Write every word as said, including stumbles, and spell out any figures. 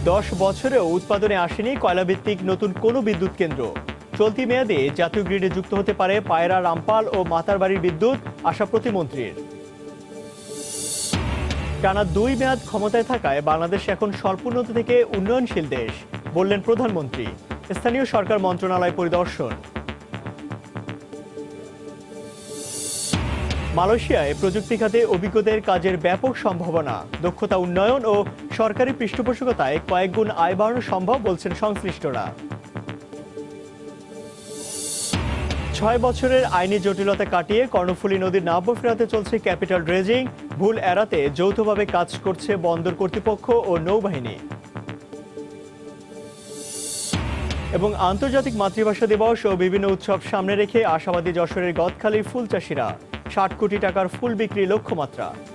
দশ বছরেও উৎপাদনে আসেনি কয়লাভিত্তিক নতুন কোনো বিদ্যুৎ কেন্দ্র। চলতি মেয়াদে জাতীয় গ্রিডে যুক্ত হতে পারে পায়রা, রামপাল ও মাতারবাড়ির বিদ্যুৎ, আশা প্রতিমন্ত্রীর। টানা দুই মেয়াদ ক্ষমতায় থাকায় বাংলাদেশ এখন স্বল্পোন্নত থেকে উন্নয়নশীল দেশ, বললেন প্রধানমন্ত্রী। স্থানীয় সরকার মন্ত্রণালয় পরিদর্শন। মালয়েশিয়ায় প্রযুক্তি খাতে অভিজ্ঞদের কাজের ব্যাপক সম্ভাবনা, দক্ষতা উন্নয়ন ও সরকারি পৃষ্ঠপোষকতায় কয়েকগুণ আয় বাড়ানো সম্ভব, বলছেন সংশ্লিষ্টরা। ছয় বছরের আইনি জটিলতা কাটিয়ে কর্ণফুলী নদীর নাব্য ফেরাতে চলছে ক্যাপিটাল ড্রেজিং। ভুল এড়াতে যৌথভাবে কাজ করছে বন্দর কর্তৃপক্ষ ও নৌবাহিনী। এবং আন্তর্জাতিক মাতৃভাষা দিবস ও বিভিন্ন উৎসব সামনে রেখে আশাবাদী যশোরের গদখালির ফুল চাষিরা। ষাট কোটি টাকার ফুল বিক্রি লক্ষ্যমাত্রা।